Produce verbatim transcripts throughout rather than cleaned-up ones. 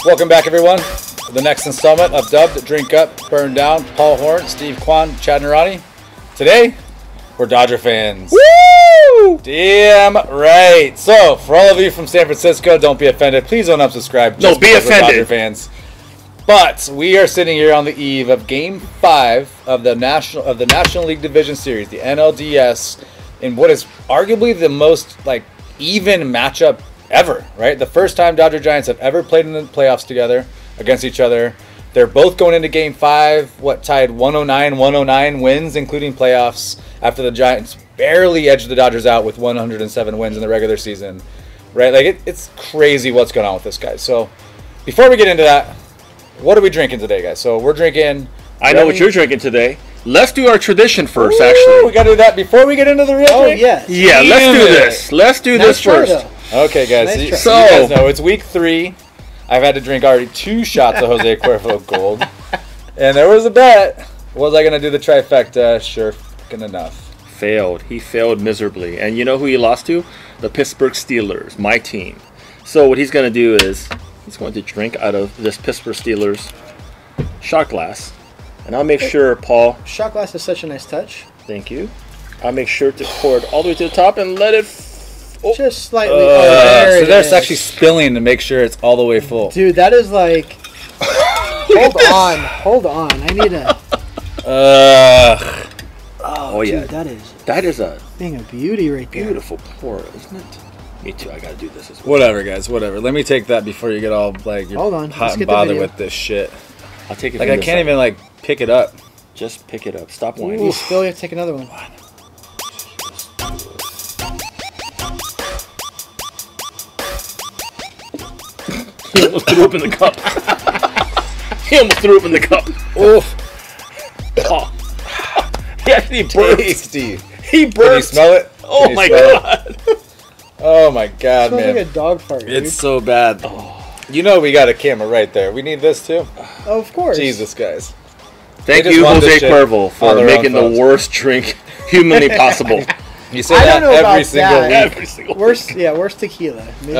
Welcome back, everyone, to the next installment of Dubbed, Drink Up, Burn Down. Paul Horn, Steve Kwan, Chad Narani. Today, we're Dodger fans. Woo! Damn right. So, for all of you from San Francisco, don't be offended. Please don't unsubscribe. No, be offended. Dodger fans. But we are sitting here on the eve of Game Five of the National of the National League Division Series, the N L D S, in what is arguably the most like even matchup ever. Right, the first time Dodger Giants have ever played in the playoffs together against each other. They're both going into Game Five, what tied one oh nine, one oh nine wins, including playoffs. After the Giants barely edged the Dodgers out with one hundred seven wins in the regular season, right? Like it, it's crazy what's going on with this guy. So, before we get into that, what are we drinking today, guys? So we're drinking. I know what you're drinking today. Let's do our tradition first. Ooh, actually, we gotta do that before we get into the real oh, drink. Yeah, yeah. Let's do this. Let's do nice this first. Though. Okay, guys. Nice so, try. so you guys know it's week three. I've had to drink already two shots of Jose Cuervo Gold, and there was a bet. Was I gonna do the trifecta? Sure, fucking enough. Failed. He failed miserably. And you know who he lost to? The Pittsburgh Steelers, my team. So what he's going to do is he's going to drink out of this Pittsburgh Steelers shot glass. And I'll make sure, Paul. Shot glass is such a nice touch. Thank you. I'll make sure to pour it all the way to the top and let it... F oh. Just slightly. Uh, oh, there so it there's is. actually spilling to make sure it's all the way full. Dude, that is like... hold on. Hold on. I need a... Ugh. Oh, Oh, dude, yeah. that is That is a thing of beauty right there. beautiful pour, isn't it? Me too. I got to do this as well. Whatever, guys. Whatever. Let me take that before you get all like you're Hold on, hot let's and get the bothered video. with this shit. I'll take it Like from I this can't side. even like pick it up. Just pick it up. Stop You whining. spill, you have to take another one. He almost threw up in the cup. He almost threw up in the cup. Oof. Oh. He actually burped. Tasty. He Can you burped. smell it? Oh Can you my smell it? god. Oh my god, Smells man. like a dog fart, dude. It's so bad. You know we got a camera right there. We need this too. Oh, of course. Jesus, guys. Thank They just you, want this Jose shit Cuervo, on for their making own the phones. worst drink humanly possible. You say I that don't know every about single that. week. Every single Worst, yeah, worst tequila. Maybe.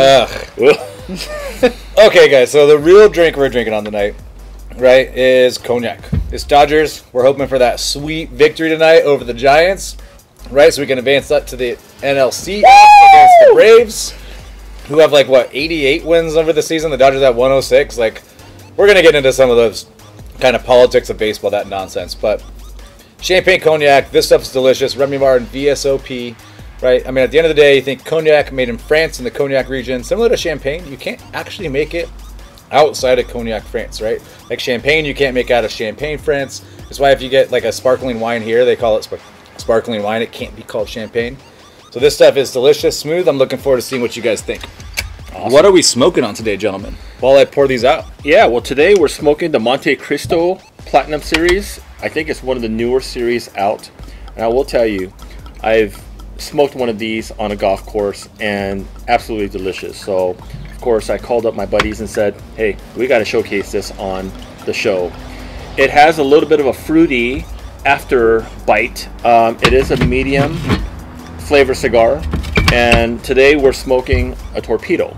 Ugh. Okay, guys. So the real drink we're drinking on tonight, right, is cognac. It's Dodgers. We're hoping for that sweet victory tonight over the Giants, right? So we can advance up to the N L C against the Braves, who have like what eighty-eight wins over the season. The Dodgers have one oh six. Like, we're gonna get into some of those kind of politics of baseball, that nonsense. But champagne cognac, this stuff's delicious. Remy Martin V S O P, right? I mean, at the end of the day, you think cognac made in France in the cognac region, similar to champagne. You can't actually make it outside of cognac France, right? Like champagne, you can't make out of Champagne, France. That's why if you get like a sparkling wine here, they call it sp sparkling wine. It can't be called champagne. So this stuff is delicious, smooth. I'm looking forward to seeing what you guys think. Awesome. What are we smoking on today, gentlemen? While I pour these out. Yeah, well, today we're smoking the Monte Cristo Platinum Series. I think it's one of the newer series out. And I will tell you, I've smoked one of these on a golf course and absolutely delicious. So, of course, I called up my buddies and said, hey, we got to showcase this on the show. It has a little bit of a fruity after bite. Um, it is a medium flavor cigar. And today we're smoking a torpedo.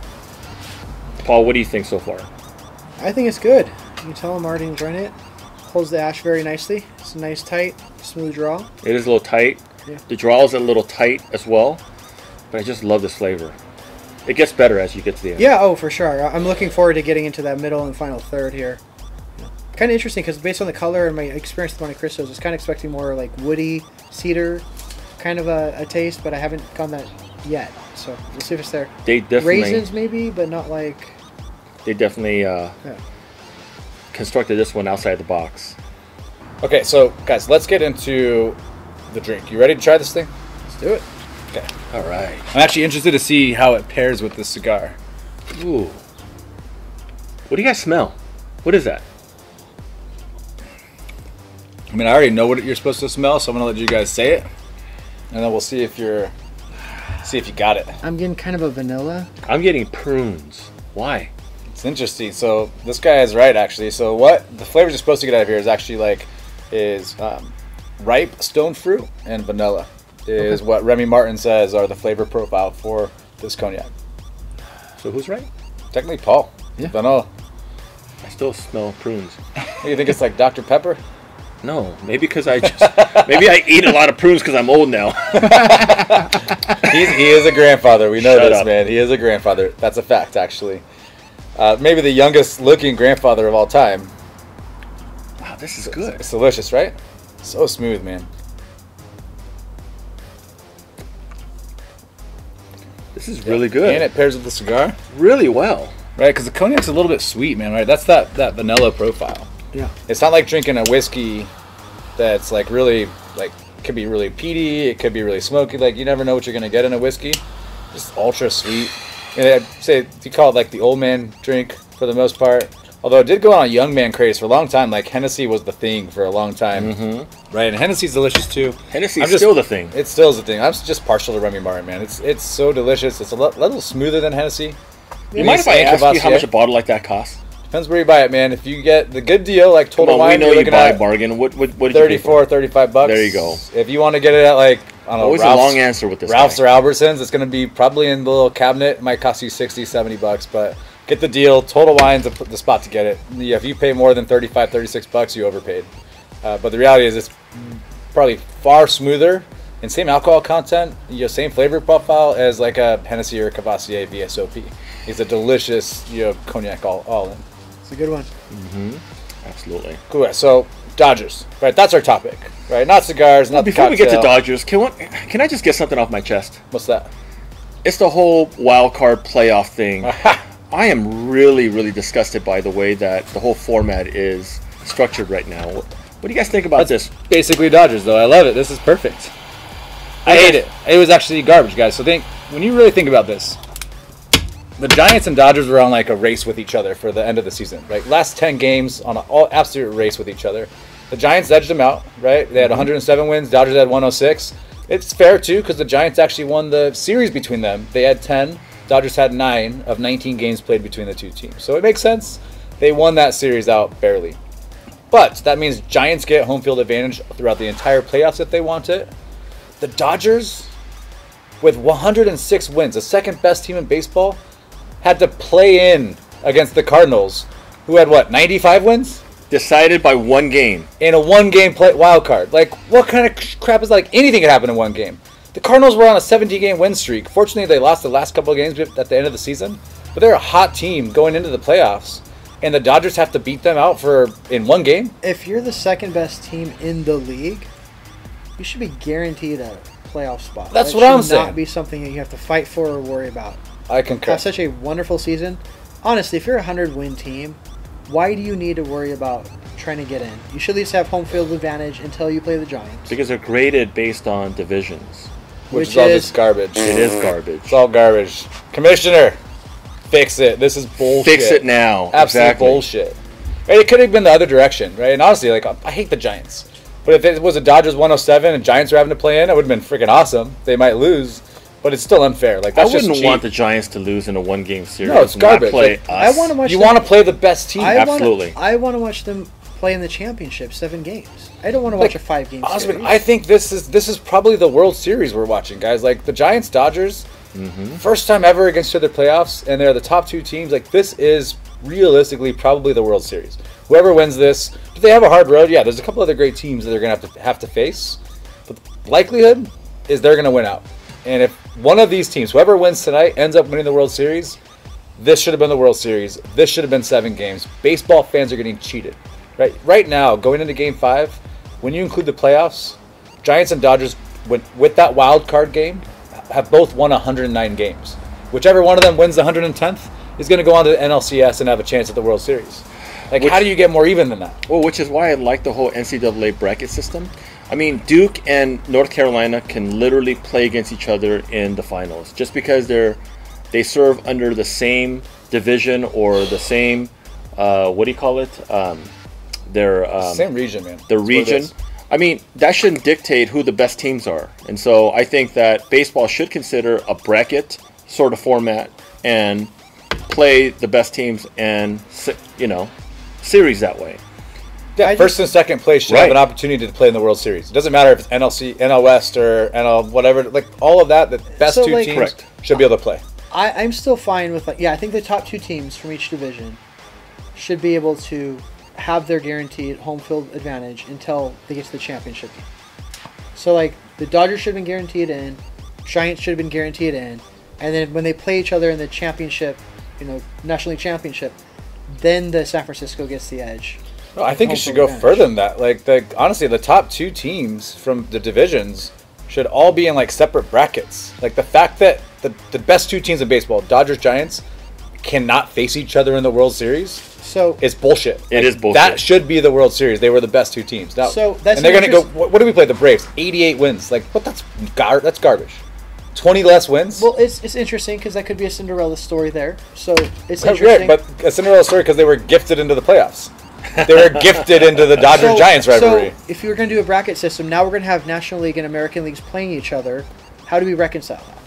Paul, what do you think so far? I think it's good. You can tell I'm already enjoying it. Holds the ash very nicely. It's a nice, tight, smooth draw. It is a little tight. Yeah. The draw is a little tight as well. But I just love this flavor. It gets better as you get to the end. Yeah, oh, for sure. I'm looking forward to getting into that middle and final third here. Kind of interesting because based on the color and my experience with Monte Cristos, I was kind of expecting more like woody, cedar kind of a, a taste, but I haven't gone that yet. So we'll see if it's there. They definitely, Raisins maybe, but not like... they definitely uh, Yeah. constructed this one outside the box. Okay, so guys, let's get into the drink. You ready to try this thing? Let's do it. Okay. All right. I'm actually interested to see how it pairs with this cigar. Ooh. What do you guys smell? What is that? I mean, I already know what you're supposed to smell, so I'm gonna let you guys say it, and then we'll see if you're, see if you got it. I'm getting kind of a vanilla. I'm getting prunes. Why? It's interesting. So this guy is right, actually. So what the flavors you're supposed to get out of here is actually like, is um, ripe stone fruit and vanilla. Is Okay. what Remy Martin says are the flavor profile for this cognac. So who's right? Technically, Paul. Yeah. Vanilla. I still smell prunes. You think it's like Doctor Pepper? No, maybe because I just maybe I eat a lot of prunes because I'm old now. He's, he is a grandfather. We know Shut this, up. man. He is a grandfather. That's a fact, actually. Uh, maybe the youngest looking grandfather of all time. Wow, this is It's, good. it's delicious, right? So smooth, man. This is really good. And it pairs with the cigar, Really well. right? Because the cognac's a little bit sweet, man, right? That's that, that vanilla profile. Yeah. It's not like drinking a whiskey that's like really, like, could be really peaty, it could be really smoky. Like, you never know what you're going to get in a whiskey. Just ultra sweet. And I'd say you call it like the old man drink for the most part. Although it did go on a young man craze for a long time. Like, Hennessy was the thing for a long time. Mm-hmm. Right? And Hennessy's delicious too. Hennessy's I'm just- still the thing. It still is the thing. I'm just partial to Remy Martin, man. It's it's so delicious. It's a lo- little smoother than Hennessy. You mind if I ask you how much a bottle like that costs? Depends where you buy it, man. If you get the good deal, like Come Total on, Wine, we know you're you looking buy at a bargain. What what what did you pay for? thirty-four, thirty-five bucks. There you go. If you want to get it at like, I don't know, Always Ralph's, a long answer with this Ralph's guy. or Albertsons, it's going to be probably in the little cabinet. It might cost you sixty, seventy bucks, but get the deal. Total Wine's the the spot to get it. Yeah, if you pay more than thirty-five, thirty-six bucks, you overpaid. Uh, but the reality is it's probably far smoother and same alcohol content, you know, same flavor profile as like a Hennessy or a Cavassier V S O P. It's a delicious, you know, cognac all, all in. It's a good one. Mm-hmm. Absolutely. Cool. So Dodgers, right? That's our topic, right? Not cigars, not Before the we get to cocktail. Dodgers, can one, can I just get something off my chest? What's that? It's the whole wild card playoff thing. I am really, really disgusted by the way that the whole format is structured right now. What, what do you guys think about That's this? basically Dodgers, though. I love it. This is perfect. I hate it. It was actually garbage, guys. So think when you really think about this, the Giants and Dodgers were on like a race with each other for the end of the season. Like last ten games on an all absolute race with each other. The Giants edged them out, right? They had one hundred seven wins. Dodgers had one hundred six. It's fair too because the Giants actually won the series between them. They had ten. Dodgers had nine of nineteen games played between the two teams. So it makes sense. They won that series out barely. But that means Giants get home field advantage throughout the entire playoffs if they want it. The Dodgers, with one hundred six wins, the second best team in baseball, had to play in against the Cardinals, who had what, ninety-five wins? Decided by one game. In a one-game play wild card. Like, what kind of crap is like anything could happen in one game? The Cardinals were on a seventeen-game win streak. Fortunately, they lost the last couple of games at the end of the season, but they're a hot team going into the playoffs, and the Dodgers have to beat them out for in one game. If you're the second best team in the league, you should be guaranteed a playoff spot. That's That what I'm should saying. Not be something that you have to fight for or worry about. I concur. Have such a wonderful season. Honestly, if you're a hundred-win team, why do you need to worry about trying to get in? You should at least have home field advantage until you play the Giants. Because they're graded based on divisions. Which, which is all is- just garbage. It is garbage. It's all garbage. Commissioner, fix it. This is bullshit. Fix it now. Absolute Exactly. bullshit. Right? It could have been the other direction, right? And honestly, like I hate the Giants. But if it was a Dodgers one oh seven and Giants were having to play in, it would have been freaking awesome. They might lose, but it's still unfair. Like I that's wouldn't just cheap. want the Giants to lose in a one-game series. No, it's and not garbage. Play Like, us. I want to watch. You them- want to play the best team. I Absolutely. Wanna, I want to watch them play in the championship, seven games. I don't want to watch Like, a five-game Honestly, series. I think this is this is probably the World Series we're watching, guys. Like the Giants, Dodgers, Mm-hmm. first time ever against each other playoffs, and they're the top two teams. Like this is realistically probably the World Series. Whoever wins this, do they have a hard road? Yeah, there's a couple other great teams that they're gonna have to have to face, but the likelihood is they're gonna win out. And if one of these teams, whoever wins tonight, ends up winning the World Series, this should have been the World Series. This should have been seven games. Baseball fans are getting cheated. Right, right now, going into Game Five, when you include the playoffs, Giants and Dodgers, with, with that wild card game, have both won one hundred nine games. Whichever one of them wins the one hundred tenth is going to go on to the N L C S and have a chance at the World Series. Like, Which- how do you get more even than that? Well, which is why I like the whole N C double A bracket system. I mean, Duke and North Carolina can literally play against each other in the finals just because they're they serve under the same division or the same uh, what do you call it? Um, their um, Same region, man. the That's what it region. is. I mean, that shouldn't dictate who the best teams are. And so I think that baseball should consider a bracket sort of format and play the best teams and, you know, series that way. Yeah, I first and second place should Right. have an opportunity to play in the World Series. It doesn't matter if it's N L C, N L West, or N L whatever. Like all of that, the best So, two like- teams Correct. should be able to play. I, I'm still fine with like yeah. I think the top two teams from each division should be able to have their guaranteed home field advantage until they get to the championship game. So, like, the Dodgers should have been guaranteed in, Giants should have been guaranteed in, and then when they play each other in the championship, you know, National League Championship, then the San Francisco gets the edge. No, I think it should go advantage. further than that. Like, the honestly, the top two teams from the divisions should all be in, like, separate brackets. Like, the fact that the, the best two teams in baseball, Dodgers, Giants, cannot face each other in the World Series so is bullshit. It like, is bullshit. That should be the World Series. They were the best two teams. Now, so that's and they're going to go, what, what do we play? The Braves, eighty-eight wins. Like, what? That's, gar- that's garbage. twenty less wins? Well, it's it's interesting because that could be a Cinderella story there. So it's Right, interesting. but a Cinderella story because they were gifted into the playoffs. They were gifted into the Dodgers-Giants so, rivalry. So if you were going to do a bracket system, now we're going to have National League and American Leagues playing each other. How do we reconcile that?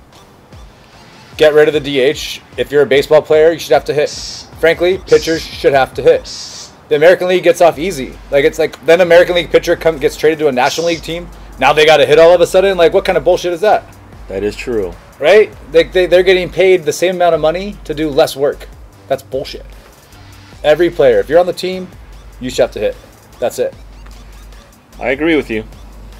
Get rid of the D H. If you're a baseball player, you should have to hit. Frankly, pitchers should have to hit. The American League gets off easy. Like, it's like then American League pitcher come, gets traded to a National League team. Now they got to hit all of a sudden. Like, what kind of bullshit is that? That is true. Right? They, they, they're getting paid the same amount of money to do less work. That's bullshit. Every player, if you're on the team, you should have to hit. That's it. I agree with you.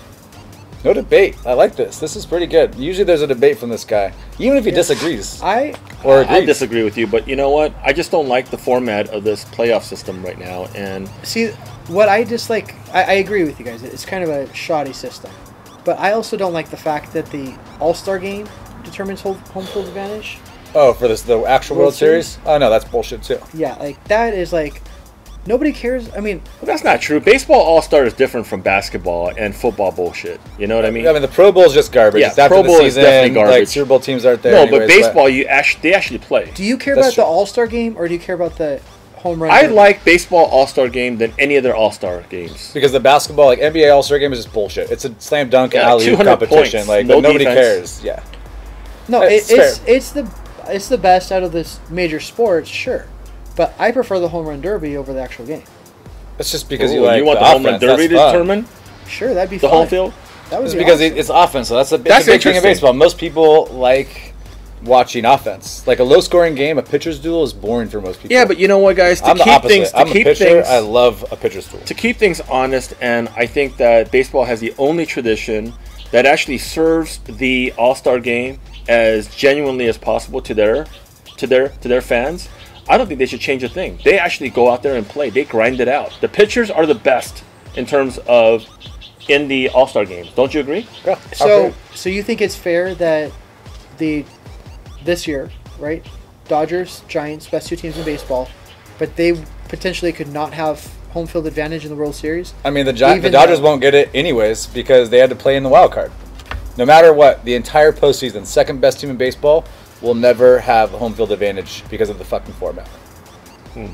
No debate. I like this. This is pretty good. Usually there's a debate from this guy, even if he Yeah. disagrees I or agrees. I disagree with you, but you know what? I just don't like the format of this playoff system right now. And see what I dislike. I, I agree with you guys. It's kind of a shoddy system, but I also don't like the fact that the All-Star game determines home home field advantage. Oh, for this the actual World, World Series? Series? Oh no, that's bullshit too. Yeah, like that is like nobody cares. I mean, well, that's not true. Baseball All-Star is different from basketball and football bullshit. You know what I mean? I mean, the Pro Bowl is just garbage. Yeah, it's after Pro the Bowl is season, definitely garbage. Like Super Bowl teams aren't there. No, anyways, but baseball, you actually they actually play. do you care That's about true. the All-Star game or do you care about the home run? I derby? like baseball All-Star game than any other All-Star games. Because the basketball, like N B A All-Star game, is just bullshit. It's a slam dunk and Yeah, alley two hundred competition. points, Like, no but nobody defense. cares. Yeah. No, It's it, it's fair. it's the it's the best out of this major sports, sure, but I prefer the home run derby over the actual game. It's just because Ooh, you like you want the, the home run offense. derby to That's fun. determine Sure, that'd be the fun. home field? That would It's be because awesome. it, it's offense. So that's a, it's That's a big thing in interesting. baseball. Most people like watching offense. Like a low-scoring game, a pitcher's duel is boring for most people. Yeah, but you know what, guys? To I'm the keep opposite. things to I'm keep a pitcher. things I love a pitcher's duel. to keep things honest, and I think that baseball has the only tradition that actually serves the All-Star game as genuinely as possible to their to their to their fans. I don't think they should change a thing. They actually go out there and play. They grind it out. The pitchers are the best in terms of in the All-Star games. Don't you agree? Yeah, So, okay. so you think it's fair that the this year, right? Dodgers, Giants, best two teams in baseball, but they potentially could not have home field advantage in the World Series. I mean, the, Gi- the Even Dodgers though- won't get it anyways because they had to play in the wild card. No matter what, the entire postseason, second best team in baseball will never have home field advantage because of the fucking format. Hmm.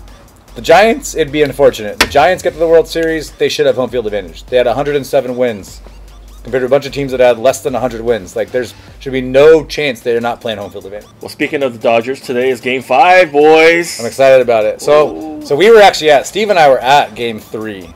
The Giants, it'd be unfortunate. The Giants get to the World Series, they should have home field advantage. They had one hundred seven wins compared to a bunch of teams that had less than one hundred wins. Like, there's should be no chance they're not playing home field advantage. Well, speaking of the Dodgers, today is Game Five, boys. I'm excited about it. So, Ooh. so we were actually at Steve and I were at Game Three.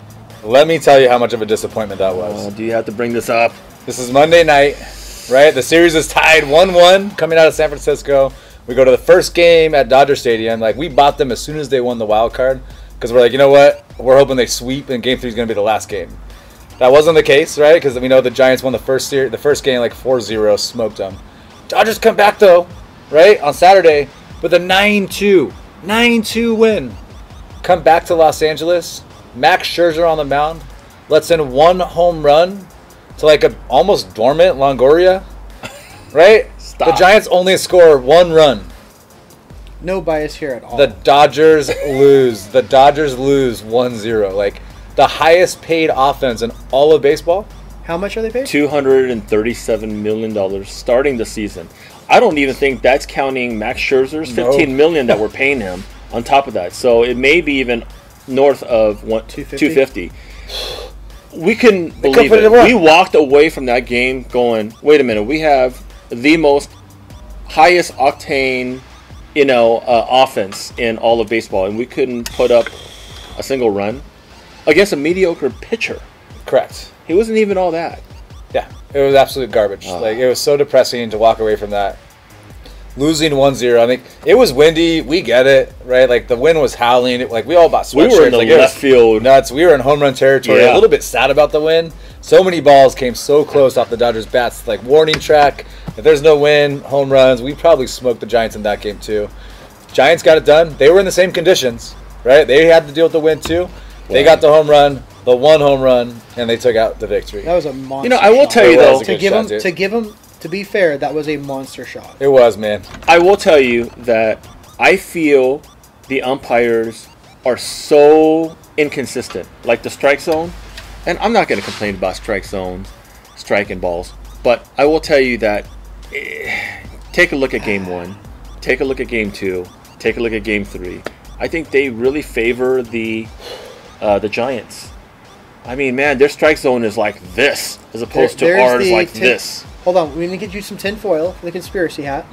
Let me tell you how much of a disappointment that was. Uh, do you have to bring this up? This is Monday night, right? The series is tied one one coming out of San Francisco. We go to the first game at Dodger Stadium. Like, we bought them as soon as they won the wild card because we're like, you know what? We're hoping they sweep and Game Three is going to be the last game. That wasn't the case, right? Because we know the Giants won the first series, the first game like four zero, smoked them. Dodgers come back though, right, on Saturday with a nine two, nine two win. Come back to Los Angeles. Max Scherzer on the mound. Lets in one home run to like a almost dormant Longoria, right? Stop. The Giants only score one run. No bias here at all. The Dodgers lose. The Dodgers lose one zero. Like, the highest paid offense in all of baseball. How much are they paid? two hundred thirty-seven million dollars starting the season. I don't even think that's counting Max Scherzer's No. fifteen million dollars that we're paying him on top of that. So it may be even north of one, two fifty? two fifty. We couldn't couldn't believe put it. it in work. We walked away from that game going, wait a minute, we have the most highest octane, you know, uh, offense in all of baseball, and we couldn't put up a single run against a mediocre pitcher. Correct. He wasn't even all that. Yeah, it was absolute garbage. Oh. Like, it was so depressing to walk away from that. losing one zero. I think it was windy. We get it, right? Like the wind was howling. It, like we all bought sweatshirts. We were in the like, it left was field. nuts. We were in home run territory. Yeah. A little bit sad about the wind. So many balls came so close off the Dodgers bats. Like warning track. If there's no wind, home runs. We probably smoked the Giants in that game too. Giants got it done. They were in the same conditions, right? They had to deal with the wind too. They got the home run, the one home run, and they took out the victory. That was a monster. You know, I will shot. tell you It was though, a to good give shot, him dude. to give him to be fair, that was a monster shot. It was, man. I will tell you that I feel the umpires are so inconsistent. Like the strike zone, and I'm not going to complain about strike zones, striking balls, but I will tell you that eh, take a look at game one, take a look at game two, take a look at game three. I think they really favor the uh, the Giants. I mean, man, their strike zone is like this, as opposed There- to there's ours the like tin- this. Hold on, we need to get you some tin foil for the conspiracy hat.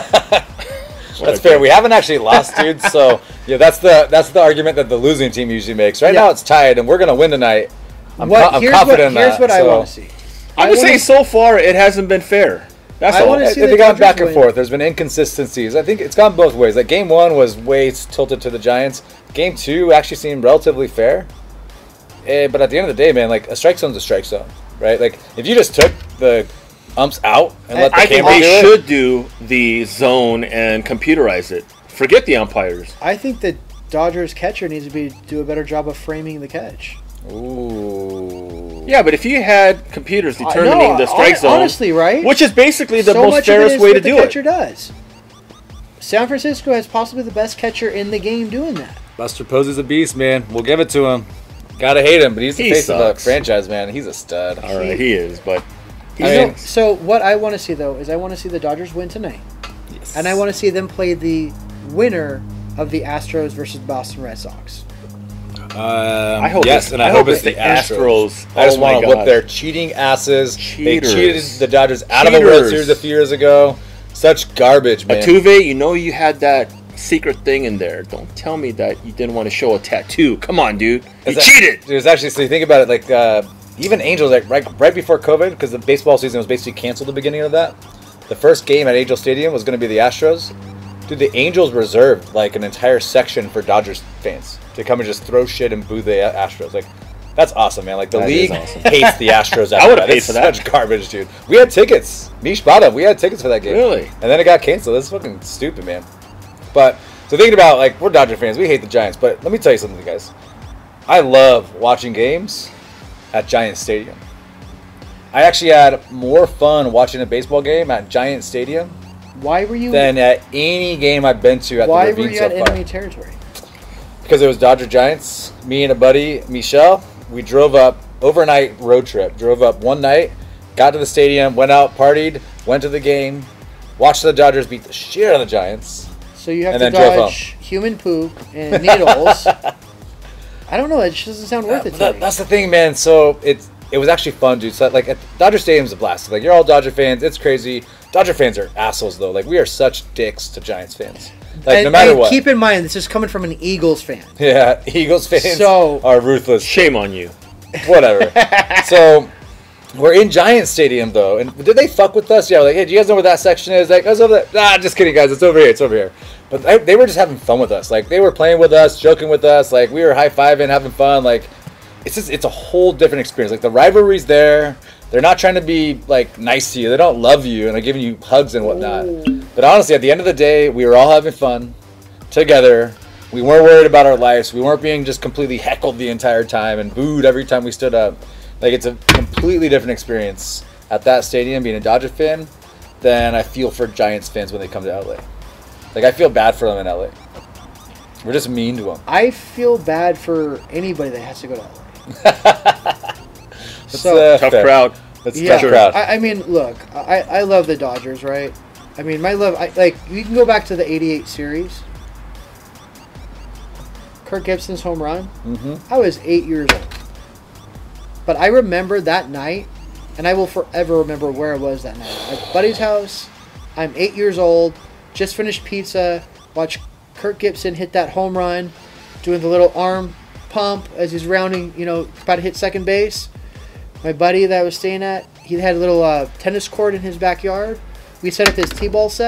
That's fair. We haven't actually lost, dude. So yeah, that's the that's the argument that the losing team usually makes. Right Yeah. now it's tied, and we're gonna win tonight. I'm, What- co- I'm here's confident what, in here's that. what I so. want to see. I would wanna- say so far it hasn't been fair. That's I all. wanna see They the gone Dodgers back and win. forth. There's been inconsistencies. I think it's gone both ways. Like game one was way tilted to the Giants. Game two actually seemed relatively fair. Eh, but at the end of the day, man, like a strike zone's a strike zone, right? Like if you just took the umps out and let the I think camera they do it, should do the zone and computerize it. Forget the umpires. I think the Dodgers catcher needs to be do a better job of framing the catch. Ooh. Yeah, but if you had computers Uh, determining no, the strike hon- zone, honestly, right? which is basically the so most much of it fairest is way what to the do catcher it. does. San Francisco has possibly the best catcher in the game doing that. Buster Posey's a beast, man. We'll give it to him. Gotta hate him, but he's the He face of the sucks. franchise, man. He's a stud. All right, he is, but You I know, mean- so what I want to see though is I want to see the Dodgers win tonight, Yes. and I want to see them play the winner of the Astros versus Boston Red Sox. Um, I hope yes, it's- and I, I hope hope it's the it's the Astros. Astros. I just Oh my want to whip God. their cheating asses. Cheaters. They cheated the Dodgers out of a World Cheaters. Series a few years ago. Such garbage, man. Altuve, you know you had that secret thing in there. Don't tell me that you didn't want to show a tattoo. Come on, dude. You It's a- cheated. It was actually, so you think about it, like uh, even Angels, like right, right before COVID, because the baseball season was basically canceled at the beginning of that. The first game at Angel Stadium was going to be the Astros. Dude, the Angels reserved like an entire section for Dodgers fans to come and just throw shit and boo the Astros. Like, that's awesome, man. Like the That league is awesome. hates the Astros. I would've after paid It's for that. Such garbage, dude. We had tickets. Mish bought them. We had tickets for that game. Really? And then it got canceled. That's fucking stupid, man. But so thinking about like we're Dodger fans, we hate the Giants. But let me tell you something, guys. I love watching games at Giant Stadium. I actually had more fun watching a baseball game at Giant Stadium Why were you? than at any game I've been to at why the were Ravine you so at far. enemy territory? Because it was Dodger Giants. Me and a buddy, Michelle, we drove up overnight road trip. Drove up one night, got to the stadium, went out, partied, went to the game, watched the Dodgers beat the shit out of the Giants. So you have And to then drove dodge human poop and needles. I don't know. It just doesn't sound worth it to That- me. that's the thing, man. So it's it was actually fun, dude. So like at Dodger Stadium's a blast. Like you're all Dodger fans. It's crazy. Dodger fans are assholes though. Like we are such dicks to Giants fans. Like and, no matter and what. keep in mind, this is coming from an Eagles fan. Yeah, Eagles fans So- are ruthless. Shame on you. Whatever. So we're in Giant Stadium though, and did they fuck with us? Yeah, we're like, hey, do you guys know where that section is? Like, I was over there. Nah, just kidding, guys. It's over here. It's over here. But they, they were just having fun with us. Like they were playing with us, joking with us. Like we were high fiving, having fun. Like it's just it's a whole different experience. Like the rivalry's there. They're not trying to be like nice to you. They don't love you and they're giving you hugs and whatnot. But honestly, at the end of the day, we were all having fun together. We weren't worried about our lives. We weren't being just completely heckled the entire time and booed every time we stood up. Like it's a completely different experience at that stadium being a Dodger fan than I feel for Giants fans when they come to L A. Like I feel bad for them in L A. We're just mean to them. I feel bad for anybody that has to go to L A. That's, So- uh, Tough fair. crowd. That's a Yeah, tough crowd. I, I mean, look, I, I love the Dodgers, right? I mean, my love, I, like, you can go back to the eighty-eight series. Kirk Gibson's home run. hmm I was eight years old. But I remember that night, and I will forever remember where I was that night. At my buddy's house. I'm eight years old, just finished pizza, watch Kirk Gibson hit that home run, doing the little arm pump as he's rounding, you know, about to hit second base. My buddy that I was staying at, he had a little uh, tennis court in his backyard. We set up his t-ball set.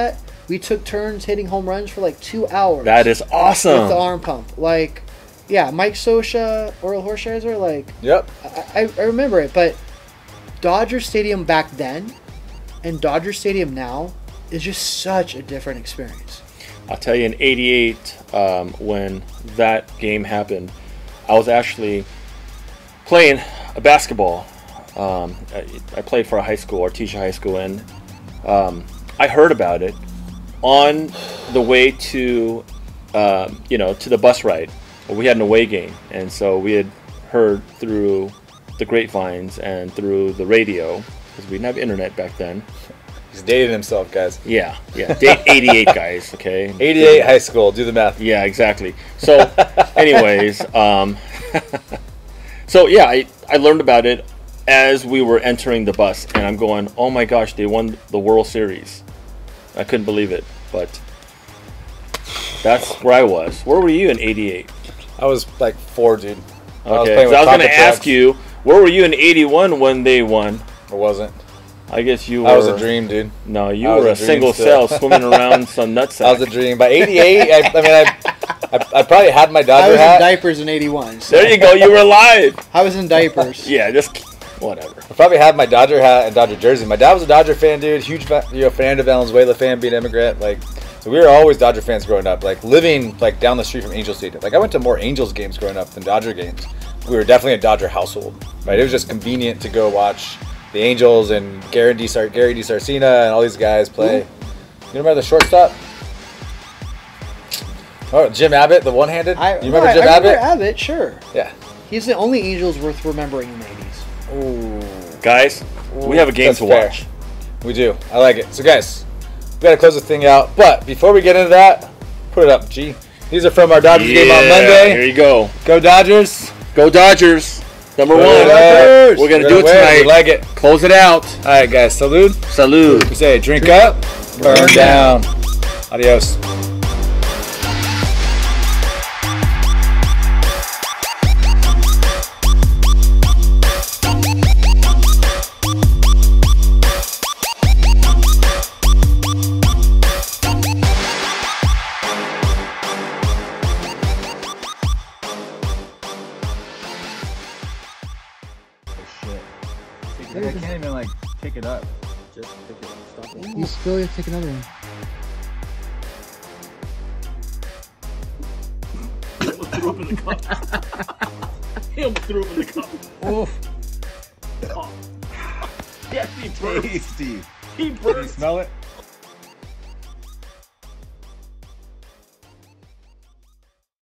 we took turns hitting home runs for like two hours. That is awesome. With the arm pump. Like, yeah, Mike Scioscia, Orel Hershiser, like, Yep. I, I remember it, but Dodger Stadium back then and Dodger Stadium now is just such a different experience. I'll tell you, in eighty-eight, um, when that game happened, I was actually playing a basketball. Um, I, I played for a high school, Artesia High School, and um, I heard about it on the way to, um, you know, to the bus ride. We had an away game, and so we had heard through the grapevines and through the radio, because we didn't have internet back then. He's dating himself, guys. Yeah, yeah. Date eighty-eight, guys, okay? eighty-eight high school. Do the math. Yeah, exactly. So, anyways, um, so yeah, I, I learned about it as we were entering the bus, and I'm going, oh my gosh, they won the World Series. I couldn't believe it, but that's where I was. Where were you in eighty-eight? I was like four, dude. I was Okay, playing so I with was going to pocket ask trucks. you, where were you in eighty-one when they won? It wasn't. I guess you were. I was a dream, dude. No, you I was were a a dream single still. cell swimming around some nutsack. I was a dream. By eighty-eight, I, I mean, I, I, I probably had my I Dodger was hat. in diapers in eighty-one. So There you go, you were alive. I was in diapers. Yeah, just whatever. I probably had my Dodger hat and Dodger jersey. My dad was a Dodger fan, dude. Huge fa- you know, Fernando Valenzuela fan, being immigrant. Like, so we were always Dodger fans growing up. Like, living like down the street from Angels Stadium. Like, I went to more Angels games growing up than Dodger games. We were definitely a Dodger household, right? It was just convenient to go watch the Angels and Gary D. Sar- Gary DiSarcina and all these guys play. Ooh. You remember the shortstop? Oh, Jim Abbott, the one-handed. I, you remember no, I- Jim I Abbott? remember Abbott, sure. Yeah. He's the only Angels worth remembering in the eighties. Ooh. Guys, we have a game That's to fair. watch. We do. I like it. So, guys, we got to close the thing out. But before we get into that, put it up, G. These are from our Dodgers game on Here Monday. you go. Go Dodgers. Go Dodgers. Number Go one. Dodgers. We're going to We're do it gonna win. tonight. We like it. Close it out. All right, guys. Salute. Salute. We say drink up, burn down. Adios. I can't even like pick it up. Just pick it up. Stop it. You still have to take another one. Threw up in the cup. He almost threw up in the cup. Oof. Oh. Yes, he burst. Tasty. He Can you burst. smell it?